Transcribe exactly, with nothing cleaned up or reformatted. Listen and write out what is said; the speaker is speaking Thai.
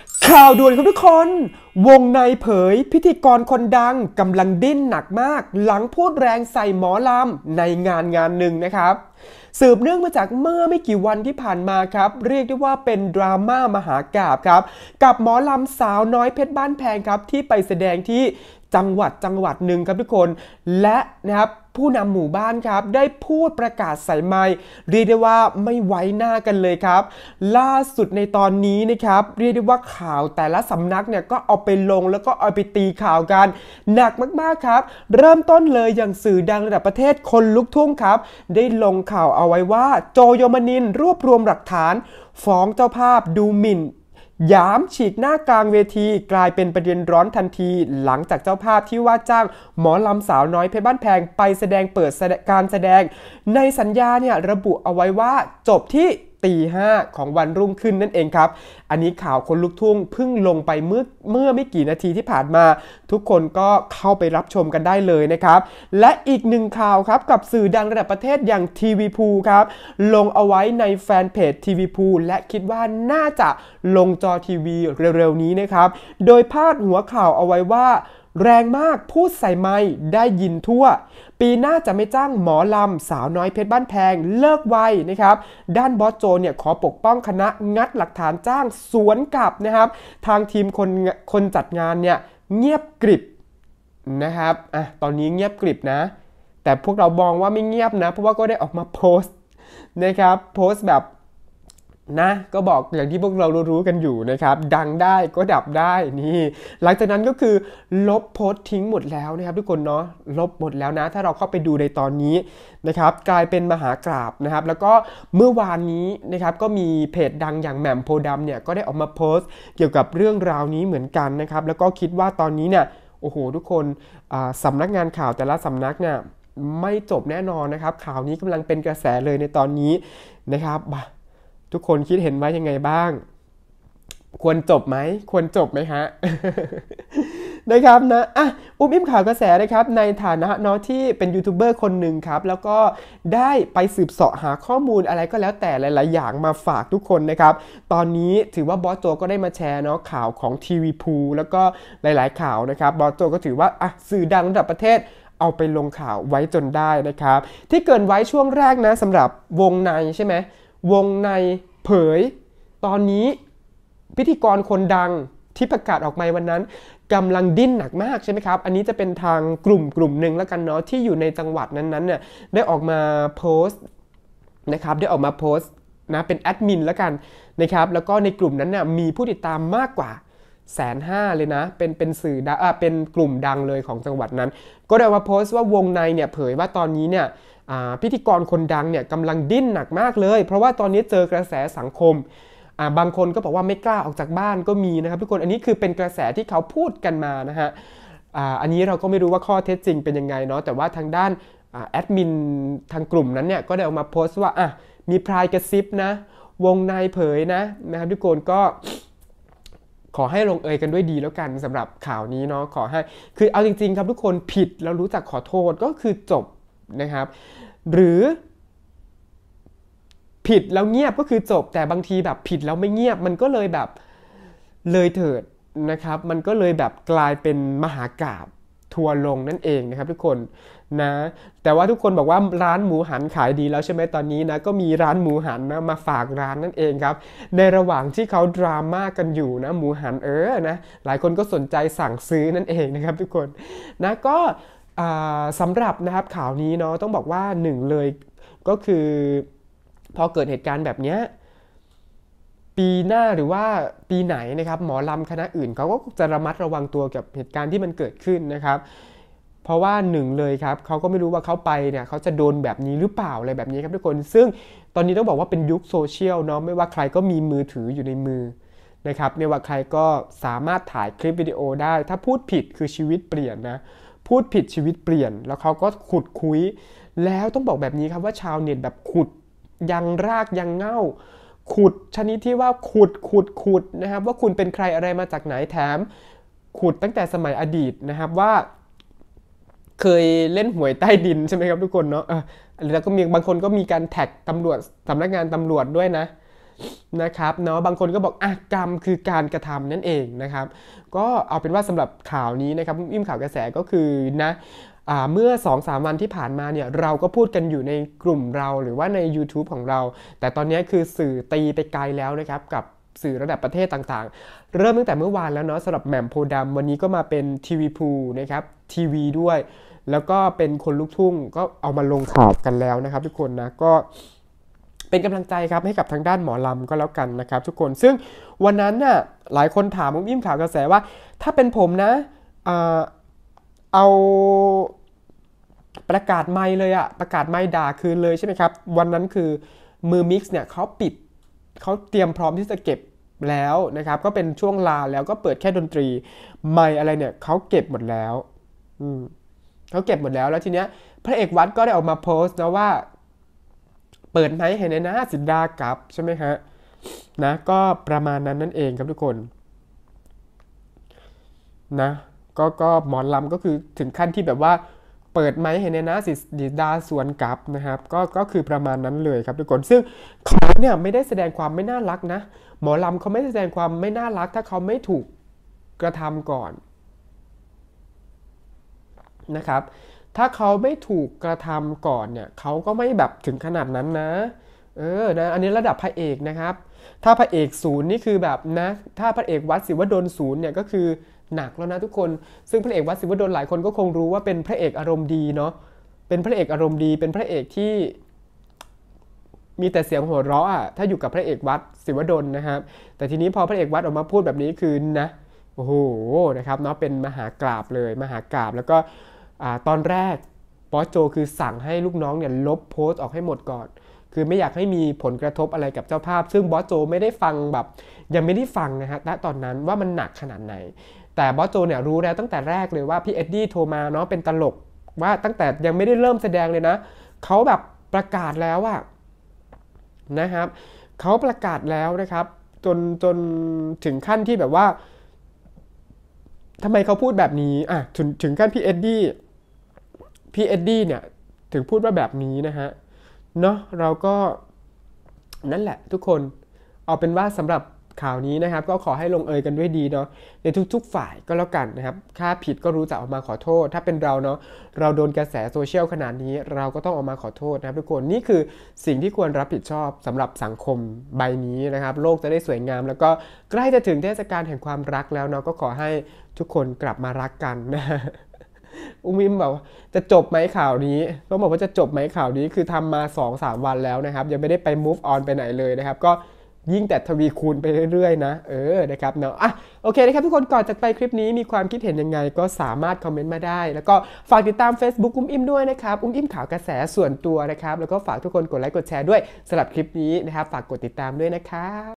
ข่าวด่วนครับทุกคนวงในเผยพิธีกรคนดังกำลังดิ้นหนักมากหลังพูดแรงใส่หมอลำในงานงานหนึ่งนะครับสืบเนื่องมาจากเมื่อไม่กี่วันที่ผ่านมาครับเรียกได้ว่าเป็นดราม่ามหากาพย์ครับกับหมอลำสาวน้อยเพชรบ้านแพงครับที่ไปแสดงที่จังหวัดจังหวัดหนึ่งครับทุกคนและนะครับผู้นำหมู่บ้านครับได้พูดประกาศใส่ไมค์เรียกได้ว่าไม่ไว้หน้ากันเลยครับล่าสุดในตอนนี้นะครับเรียกได้ว่าข่าวแต่ละสำนักเนี่ยก็เอาไปลงแล้วก็เอาไปตีข่าวกันหนักมากๆครับเริ่มต้นเลยอย่างสื่อดังระดับประเทศคนลุกทุ่งครับได้ลงข่าวเอาไว้ว่าโจโยมนินทร์รวบรวมหลักฐานฟ้องเจ้าภาพดูหมิ่นหยามฉีกหน้ากลางเวทีกลายเป็นประเด็นร้อนทันทีหลังจากเจ้าภาพที่ว่าจ้างหมอลำสาวน้อยเพชรบ้านแพงไปแสดงเปิดการแสดงในสัญญาเนี่ยระบุเอาไว้ว่าจบที่ตีห้าของวันรุ่งขึ้นนั่นเองครับอันนี้ข่าวคนลุกทุ่งเพิ่งลงไปเมื่อเมื่อไม่กี่นาทีที่ผ่านมาทุกคนก็เข้าไปรับชมกันได้เลยนะครับและอีกหนึ่งข่าวครับกับสื่อดังระดับประเทศอย่างทีวีพูครับลงเอาไว้ในแฟนเพจทีวีพูและคิดว่าน่าจะลงจอทีวีเร็วๆนี้นะครับโดยพาดหัวข่าวเอาไว้ว่าแรงมากพูดใส่ไมค์ได้ยินทั่วปีหน้าจะไม่จ้างหมอลำสาวน้อยเพชรบ้านแพงเลิกไวนะครับด้านบอสโจเนี่ยขอปกป้องคณะงัดหลักฐานจ้างสวนกลับนะครับทางทีมคนคนจัดงานเนี่ยเงียบกริบนะครับอ่ะตอนนี้เงียบกริบนะแต่พวกเรามองว่าไม่เงียบนะเพราะว่าก็ได้ออกมาโพสต์นะครับโพสต์แบบนะก็บอกอย่างที่พวกเรารู้ๆกันอยู่นะครับดังได้ก็ดับได้นี่หลังจากนั้นก็คือลบโพสต์ทิ้งหมดแล้วนะครับทุกคนเนาะลบหมดแล้วนะถ้าเราเข้าไปดูในตอนนี้นะครับกลายเป็นมหากราบนะครับแล้วก็เมื่อวานนี้นะครับก็มีเพจดังอย่างแหม่มโพธิ์ดำเนี่ยก็ได้ออกมาโพสต์เกี่ยวกับเรื่องราวนี้เหมือนกันนะครับแล้วก็คิดว่าตอนนี้เนี่ยโอ้โหทุกคนสำนักงานข่าวแต่ละสำนักเนี่ยไม่จบแน่นอนนะครับข่าวนี้กำลังเป็นกระแสเลยในตอนนี้นะครับทุกคนคิดเห็นว่ายังไงบ้างควรจบไหมควรจบไหมฮะ นะครับนะอ่ะอุ้มอิ่มข่าวกระแสนะครับในฐานะเนาะที่เป็นยูทูบเบอร์คนหนึ่งครับแล้วก็ได้ไปสืบเสาะหาข้อมูลอะไรก็แล้วแต่หลายๆอย่างมาฝากทุกคนนะครับตอนนี้ถือว่าบอสโจก็ได้มาแชร์เนาะข่าวของทีวีพูแล้วก็หลายๆข่าวนะครับบอสโจก็ถือว่าอ่ะสื่อดังระดับประเทศเอาไปลงข่าวไว้จนได้นะครับที่เกินไว้ช่วงแรกนะสำหรับวงในใช่ไหมวงในเผยตอนนี้พิธีกรคนดังที่ประกาศออกมาวันนั้นกำลังดิ้นหนักมากใช่ไหมครับอันนี้จะเป็นทางกลุ่มกลุ่มหนึ่งแล้วกันเนาะที่อยู่ในจังหวัดนั้นๆเนี่ยได้ออกมาโพสต์นะครับได้ออกมาโพสต์นะเป็นแอดมินแล้วกันนะครับแล้วก็ในกลุ่มนั้นเนี่ยมีผู้ติดตามมากกว่าแสนห้าเลยนะเป็นเป็นสื่อดังอ่าเป็นกลุ่มดังเลยของจังหวัดนั้นก็ได้มาโพสต์ว่าวงในเนี่ยเผยว่าตอนนี้เนี่ยพิธีกรคนดังเนี่ยกำลังดิ้นหนักมากเลยเพราะว่าตอนนี้เจอกระแสสังคมบางคนก็บอกว่าไม่กล้าออกจากบ้านก็มีนะครับทุกคนอันนี้คือเป็นกระแสที่เขาพูดกันมานะฮะ อ, อันนี้เราก็ไม่รู้ว่าข้อเท็จจริงเป็นยังไงเนาะแต่ว่าทางด้านแอดมินทางกลุ่มนั้นเนี่ยก็ได้ออกมาโพสต์ว่าอ่ะมีพรายกระซิบนะวงในเผยนะนะครับทุกคนก็ขอให้ลงเอยกันด้วยดีแล้วกันสำหรับข่าวนี้เนาะขอให้คือเอาจริงๆครับทุกคนผิดแล้วรู้จักขอโทษก็คือจบนะครับหรือผิดแล้วเงียบก็คือจบแต่บางทีแบบผิดแล้วไม่เงียบมันก็เลยแบบเลยเถิดนะครับมันก็เลยแบบกลายเป็นมหากาพย์ทัวร์ลงนั่นเองนะครับทุกคนนะแต่ว่าทุกคนบอกว่าร้านหมูหันขายดีแล้วใช่ไหมตอนนี้นะก็มีร้านหมูหันนะมาฝากร้านนั่นเองครับในระหว่างที่เขาดราม่ากันอยู่นะหมูหันเออนะหลายคนก็สนใจสั่งซื้อนั่นเองนะครับทุกคนนะก็สำหรับนะครับข่าวนี้เนาะต้องบอกว่าหนึ่งเลยก็คือพอเกิดเหตุการณ์แบบนี้ปีหน้าหรือว่าปีไหนนะครับหมอลำคณะอื่นเขาก็จะระมัดระวังตัวกับเหตุการณ์ที่มันเกิดขึ้นนะครับเพราะว่าหนึ่งเลยครับเขาก็ไม่รู้ว่าเขาไปเนี่ยเขาจะโดนแบบนี้หรือเปล่าอะไรแบบนี้ครับทุกคนซึ่งตอนนี้ต้องบอกว่าเป็นยุคโซเชียลเนาะไม่ว่าใครก็มีมือถืออยู่ในมือนะครับไม่ว่าใครก็สามารถถ่ายคลิปวิดีโอได้ถ้าพูดผิดคือชีวิตเปลี่ยนนะพูดผิดชีวิตเปลี่ยนแล้วเขาก็ขุดคุยแล้วต้องบอกแบบนี้ครับว่าชาวเน็ตแบบขุดยังรากยังเง่าขุดชนิดที่ว่าขุดขุดขุดนะครับว่าคุณเป็นใครอะไรมาจากไหนแถมขุดตั้งแต่สมัยอดีตนะครับว่าเคยเล่นหวยใต้ดินใช่ไหมครับทุกคนเนาะเออแล้วก็มีบางคนก็มีการแท็กตำรวจสำนักงานตำรวจด้วยนะนะครับเนาะบางคนก็บอกอ่ะกรรมคือการกระทำนั่นเองนะครับก็เอาเป็นว่าสำหรับข่าวนี้นะครับอิ่มข่าวกระแสก็คือนะเมื่อ สองสาม วันที่ผ่านมาเนี่ยเราก็พูดกันอยู่ในกลุ่มเราหรือว่าใน YouTube ของเราแต่ตอนนี้คือสื่อตีไปไกลแล้วนะครับกับสื่อระดับประเทศต่างๆเริ่มตั้งแต่เมื่อวานแล้วเนาะสำหรับแหม่มโพธิ์ดำวันนี้ก็มาเป็นทีวีพูนะครับทีวีด้วยแล้วก็เป็นคนลูกทุ่งก็เอามาลงข่าวกันแล้วนะครับทุกคนนะก็เป็นกำลังใจครับให้กับทางด้านหมอลำก็แล้วกันนะครับทุกคนซึ่งวันนั้นน่ะหลายคนถามอิ่มข่าวกระแสว่าถ้าเป็นผมนะเอาประกาศไมค์เลยอะประกาศไมค์ด่าคืนเลยใช่ไหมครับวันนั้นคือมือมิกซ์เนี่ยเขาปิดเขาเตรียมพร้อมที่จะเก็บแล้วนะครับก็เป็นช่วงลาแล้วก็เปิดแค่ดนตรีไมค์อะไรเนี่ยเขาเก็บหมดแล้วอืมเขาเก็บหมดแล้วแล้วทีเนี้ยพระเอกวัดก็ได้ออกมาโพสต์นะว่าเปิดไมค์ให้ในหน้าสินดากับใช่ไหมฮะนะก็ประมาณนั้นนั่นเองครับทุกคนนะก็ก็หมอลำก็คือถึงขั้นที่แบบว่าเปิดไมค์ให้ในหน้าสินดาสวนกับนะครับก็ก็คือประมาณนั้นเลยครับทุกคนซึ่งเขาเนี่ยไม่ได้แสดงความไม่น่ารักนะหมอลำเขาไม่แสดงความไม่น่ารักถ้าเขาไม่ถูกกระทำก่อนนะครับถ้าเขาไม่ถูกกระทำก่อนเนี่ยเขาก็ไม่แบบถึงขนาดนั้นนะเออนะอันนี้ระดับพระเอกนะครับถ้าพระเอกศูนย์นี่คือแบบนะถ้าพระเอกวัดศิวดลศูนย์เนี่ยก็คือหนักแล้วนะทุกคนซึ่งพระเอกวัดศิวดลหลายคนก็คงรู้ว่าเป็นพระเอกอารมณ์ดีเนาะเป็นพระเอกอารมณ์ดีเป็นพระเอกที่มีแต่เสียงหัวเราะอ่ะถ้าอยู่กับพระเอกวัดศิวดลนะครับแต่ทีนี้พอพระเอกวัดออกมาพูดแบบนี้คือนะโอ้โหนะครับเนาะเป็นมหากราบเลยมหากราบแล้วก็ตอนแรกบอสโจคือสั่งให้ลูกน้องเนี่ยลบโพสต์ออกให้หมดก่อนคือไม่อยากให้มีผลกระทบอะไรกับเจ้าภาพซึ่งบอสโจไม่ได้ฟังแบบยังไม่ได้ฟังนะฮะณตอนนั้นว่ามันหนักขนาดไหนแต่บอสโจเนี่ยรู้แล้วตั้งแต่แรกเลยว่าพี่เอ็ดดี้โทรมาเนาะเป็นตลกว่าตั้งแต่ยังไม่ได้เริ่มแสดงเลยนะเขาแบบประกาศแล้วอะนะครับเขาประกาศแล้วนะครับจนจนถึงขั้นที่แบบว่าทำไมเขาพูดแบบนี้อ่ะถึงถึงขั้นพี่เอ็ดดี้พี่เอ็ดดี้เนี่ยถึงพูดว่าแบบนี้นะฮะเนาะเราก็นั่นแหละทุกคนเอาเป็นว่าสำหรับข่าวนี้นะครับก็ขอให้ลงเอยกันด้วยดีเนาะในทุกๆฝ่ายก็แล้วกันนะครับถ้าผิดก็รู้จักออกมาขอโทษถ้าเป็นเราเนาะเราโดนกระแสโซเชียลขนาดนี้เราก็ต้องออกมาขอโทษนะครับทุกคนนี่คือสิ่งที่ควรรับผิดชอบสำหรับสังคมใบนี้นะครับโลกจะได้สวยงามแล้วก็ใกล้จะถึงเทศกาลแห่งความรักแล้วเนาะก็ขอให้ทุกคนกลับมารักกันนะอุ้มอิมบอกจะจบไหมข่าวนี้ต้องบอกว่าจะจบไหมข่าวนี้คือทำมา สองสาม วันแล้วนะครับยังไม่ได้ไป move on ไปไหนเลยนะครับก็ยิ่งแต่ทวีคูณไปเรื่อยๆนะเออนะครับเนาะอ่ะโอเคนะครับทุกคนก่อนจากไปคลิปนี้มีความคิดเห็นยังไงก็สามารถคอมเมนต์มาได้แล้วก็ฝากติดตาม Facebook อุ้มอิมด้วยนะครับอุ้มอิมข่าวกระแสส่วนตัวนะครับแล้วก็ฝากทุกคนกดไลค์กดแชร์ด้วยสำหรับคลิปนี้นะครับฝากกดติดตามด้วยนะครับ